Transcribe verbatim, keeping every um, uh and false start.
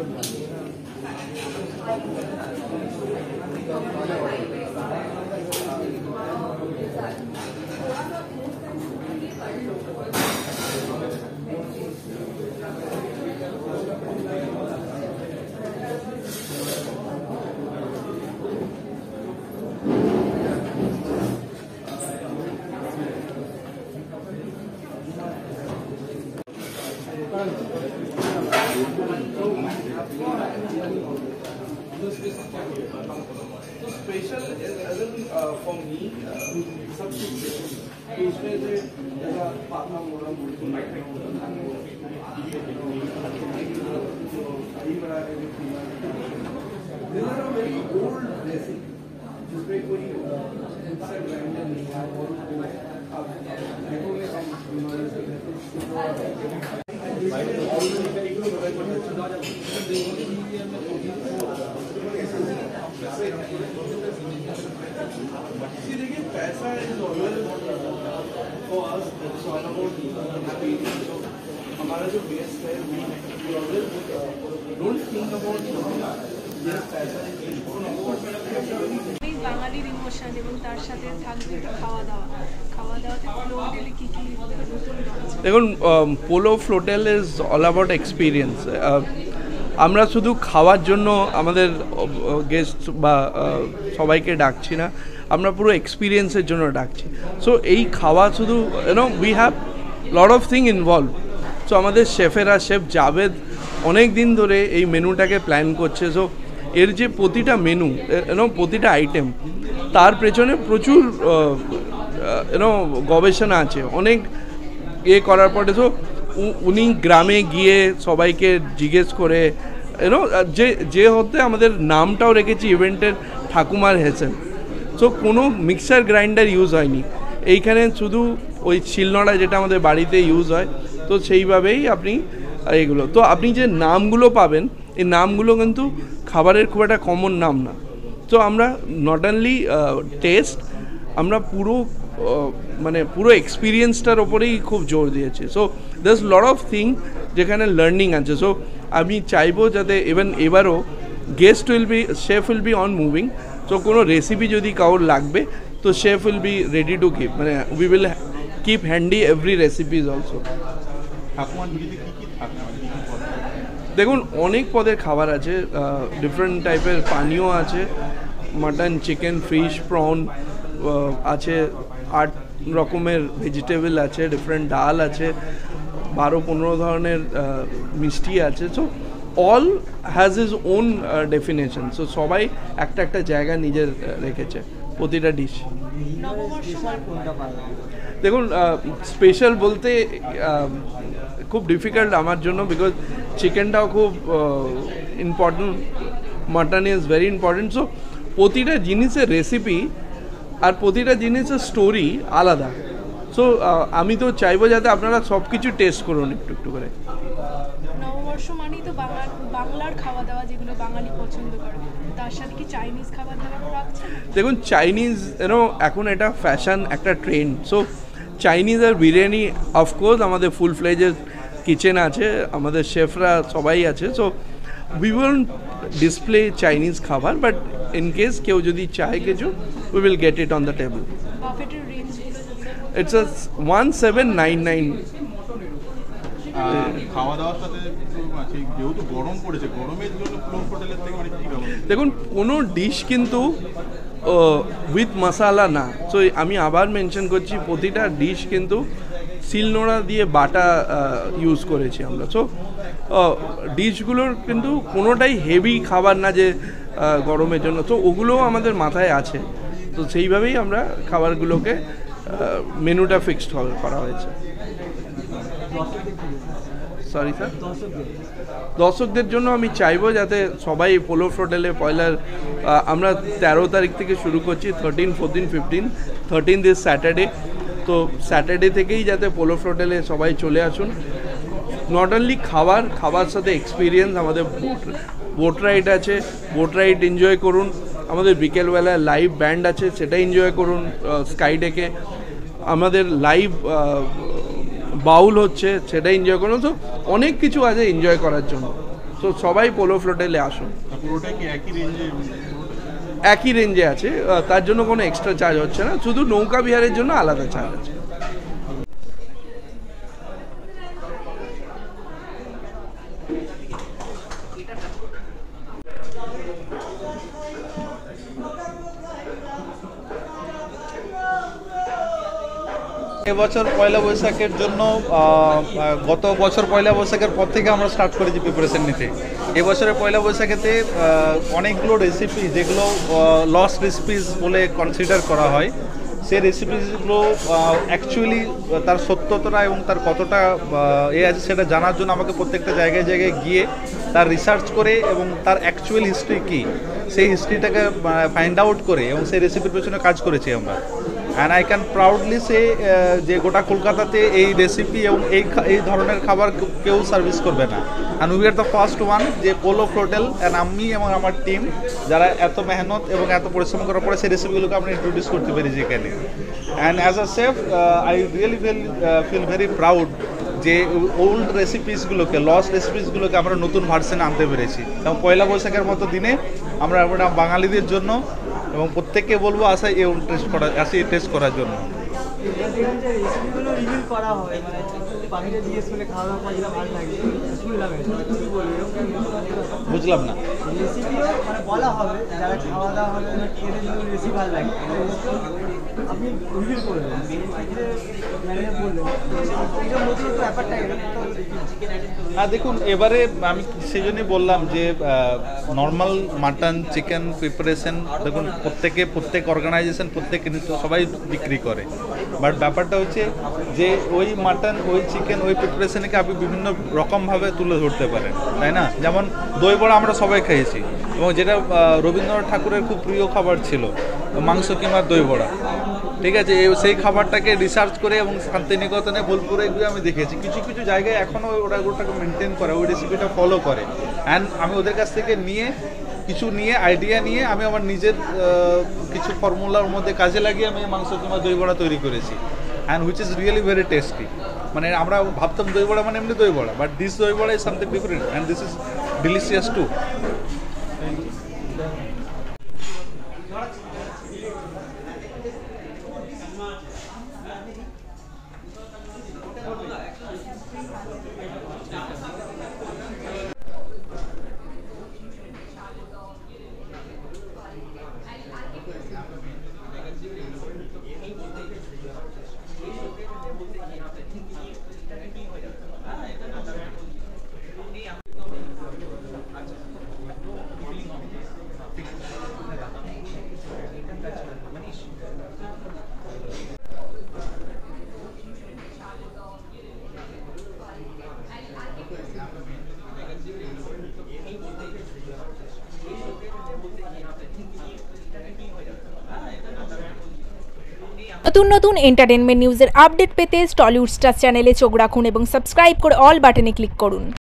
तो special for me सब चीज तो उसमें से जैसा पापा मोड़ा मुझको माइक में These are a very old dressing जिसमें कोई मिक्सर ग्राइंडर नहीं है और आप देखोगे हम See, देखिए पैसा is always for us. It's all about happiness. So हमारा जो base है, we always don't think about yes पैसा is important. বাঙালির ইমোশন এবং তার সাথে থাকবে খাওয়া দাওয়া খাওয়া দাওয়াতে পোলো হোটেলে কি কি দেখুন Polo Floatel is all about experience আমরা শুধু খাওয়ার জন্য আমাদের গেস্ট বা সবাইকে ডাকছি না আমরা পুরো এক্সপিরিয়েন্সের জন্য ডাকছি সো এই খাওয়া শুধু you know we have lot of thing involve so আমাদের শেফেরা শেফ জাভেদ অনেক দিন ধরে এই মেনুটাকে প্ল্যান করছে সো এর যে প্রতিটা মেনু ইউনো প্রতিটা আইটেম তার পেছনে প্রচুর ইউনো গবেষণা আছে অনেক ইয়ে করার পরে তো উনি গ্রামে গিয়ে সবাইকে জিজ্ঞেস করে ইউনো যে যে হতে আমাদের নামটাও রেখেছি ইভেন্টের ঠাকুমার হেসেন সো কোনো মিক্সার গ্রাইন্ডার ইউজ হয়নি এইখানে শুধু ওই শিলনোড়া যেটা আমাদের বাড়িতে ইউজ হয় তো সেইভাবেই আপনি এগুলো তো আপনি যে নামগুলো পাবেন এই নামগুলো কিন্তু খাবারের খুব একটা কমন নাম না তো আমরা নট অনলি টেস্ট আমরা পুরো মানে পুরো এক্সপিরিয়েন্সটার ওপরেই খুব জোর দিয়েছি so that's lot of thing যেখানে লার্নিং আছে সো আমি চাইবো যাতে ইভেন এবারও guest will be chef will be on moving so কোনো রেসিপি যদি কারোর লাগবে তো chef will be ready to keep মানে we will keep handy every recipes also দেখুন অনেক পদের খাবার আছে ডিফারেন্ট টাইপের পানীয় আছে মাটন চিকেন ফিশ প্রন আছে আট রকমের ভেজিটেবল আছে ডিফারেন্ট ডাল আছে বারো পনেরো ধরনের মিষ্টি আছে so all has is own definition so সবাই একটা একটা জায়গা নিজের রেখেছে প্রতিটা ডিশ দেখুন স্পেশাল বলতে খুব ডিফিকাল্ট আমার জন্য বিকজ চিকেনটাও খুব important mutton is very important so প্রতিটা জিনিসের রেসিপি আর প্রতিটা জিনিসের স্টোরি আলাদা সো আমি তো চাইবো যাতে আপনারা সব কিছু টেস্ট করুন একটু একটু করে নববর্ষ মানেই তো বাংলার খাওয়া দাওয়া যেগুলো বাঙালি পছন্দ করে তার সাথে কি চাইনিজ খাবার দাবার রাখছেন দেখুন চাইনিজ ইউনো এখন এটা ফ্যাশন একটা ট্রেন্ড সো চাইনিজ আর বিরিয়ানি অফকোর্স আমাদের ফুল ফ্লেজের কিচেন আছে আমাদের শেফরা সবাই আছে so we will display Chinese খাবার বাট ইন কেস কেউ যদি চায় কিছু we will get it on the table it's a one seven nine nine খাওয়া দাওয়ার সাথে যেহেতু গরম পড়েছে গরমের জন্য হোটেলের থেকে মানে কি ব্যবস্থা দেখুন কোনো ডিশ কিন্তু উইথ মশালা না সো আমি আবার মেনশন করছি প্রতিটা ডিশ কিন্তু শিলনোড়া দিয়ে বাটা ইউজ করেছি আমরা সো ডিশগুলোর কিন্তু কোনোটাই হেভি খাবার না যে গরমের জন্য তো ওগুলোও আমাদের মাথায় আছে তো সেইভাবেই আমরা খাবারগুলোকে মেনুটা ফিক্সড করা হয়েছে সরি স্যার দর্শকদের জন্য আমি চাইবো যাতে সবাই পোলো হোটেলে পয়লার আমরা তেরো তারিখ থেকে শুরু করছি thirteen fourteen fifteen thirteen this Saturday তো স্যাটারডে থেকেই যাতে পোলো হোটেলে সবাই চলে আসুন নট অনলি খাবার খাবার সাথে এক্সপিরিয়েন্স আমাদের বোট বোট রাইড আছে বোট রাইড এনজয় করুন আমাদের বিকেলবেলায় লাইভ ব্যান্ড আছে সেটা এনজয় করুন স্কাই ডেকে আমাদের লাইভ বাউল হচ্ছে সেটা এনজয় করুন তো অনেক কিছু আছে এনজয় করার জন্য সো সবাই পোলো ফ্লোটেলে আসুন। তা পুরোটাই কি একই রেঞ্জে? একই রেঞ্জে আছে, আহ, তার জন্য কোনো এক্সট্রা চার্জ হচ্ছে না, শুধু নৌকা বিহারের জন্য আলাদা চার্জ আছে। এবছর পয়লা বৈশাখের জন্য আহ, আহ, গত বছর পয়লা বৈশাখের পর থেকে আমরা স্টার্ট করেছি প্রিপারেশন নিতে। এবছরের পয়লা বৈশাখেতে আহ, অনেকগুলো রেসিপি যেগুলো লস্ট রেসিপিস বলে কনসিডার করা হয়, সেই রেসিপিসগুলো অ্যাকচুয়ালি তার সত্যতা এবং তার কতটা আহ, এ আছে সেটা জানার জন্য আমাকে প্রত্যেকটা জায়গায় জায়গায় গিয়ে তার রিসার্চ করে এবং তার অ্যাকচুয়াল হিস্ট্রি কী সেই হিস্ট্রিটাকে ফাইন্ড আউট করে এবং সেই রেসিপির পেছনে কাজ করেছি আমরা। And I can proudly say যে গোটা কলকাতাতে এই রেসিপি এবং এই খা- এই ধরনের খাবার কেউ- কেউ সার্ভিস করবে না। And we are the first one যে পোলো ফ্লোটেল অ্যান্ড আমি এবং আমার টিম যারা এত মেহনত এবং এত পরিশ্রম করার পরে সেই রেসিপিগুলোকে আমরা ইন্ট্রোডিউস করতে পেরেছি এখানে। And as a chef I really feel feel very proud যে ওল্ড রেসিপিসগুলোকে লস্ট রেসিপিসগুলোকে আমরা নতুন ভার্সনে আনতে পেরেছি এবং পয়লা বৈশাখের মতো দিনে আমরা আমরা বাঙালিদের জন্য এবং প্রত্যেককে বলবো আসা এই টেস্ট করা আসে এই টেস্ট করার জন্য। দেখুন যে রেসিপিগুলো রিভিল করা হয়, মানে বাকিটা জিজ্ঞেস করলে খাওয়া দাওয়া করা যেটা ভালো লাগে শুনলাম এটা কি বলবো বুঝলাম না। রেসিপিও মানে বলা হবে যারা খাওয়া দাওয়া হবে খেতে যদি রেসিপি ভালো লাগে আপনি রিভিল করবেন সেই ক্ষেত্রে ম্যানেজার বললেন এটা নতুন একটা ব্যাপারটা এটা হ্যাঁ দেখুন, এবারে আমি সেই জন্যই বললাম যে নর্মাল মাটন চিকেন প্রিপারেশন দেখুন প্রত্যেকে প্রত্যেক অর্গানাইজেশন প্রত্যেক সবাই বিক্রি করে, বাট ব্যাপারটা হচ্ছে যে ওই মাটন ওই চিকেন ওই প্রিপারেশনকে আপনি বিভিন্ন রকমভাবে তুলে ধরতে পারেন, তাই না? যেমন দই বড়া আমরা সবাই খেয়েছি এবং যেটা আহ, রবীন্দ্রনাথ ঠাকুরের খুব প্রিয় খাবার ছিল মাংস কিংবা দই বড়া, ঠিক আছে? এই সেই খাবারটাকে রিসার্চ করে এবং শান্তিনিকেতনে বোলপুরে গিয়ে আমি দেখেছি কিছু কিছু জায়গায় এখনও ওরা ওটাকে মেনটেন করে, ওই রেসিপিটা ফলো করে। অ্যান্ড আমি ওদের কাছ থেকে নিয়ে কিছু নিয়ে আইডিয়া নিয়ে আমি আমার নিজের আহ, কিছু ফর্মুলার মধ্যে কাজে লাগিয়ে আমি মাংস কিংবা দই বড়া তৈরি করেছি, and which is really very tasty. মানে আমরা ভাবতাম দই বড়া মানে এমনি দই বড়া, but this doi bora is something different and this is delicious too. নতুন নতুন এন্টারটেনমেন্ট নিউজের আপডেট পেতে টলিউড স্টার চ্যানেলে চোখ রাখুন এবং সাবস্ক্রাইব করে অল বাটনে ক্লিক করুন।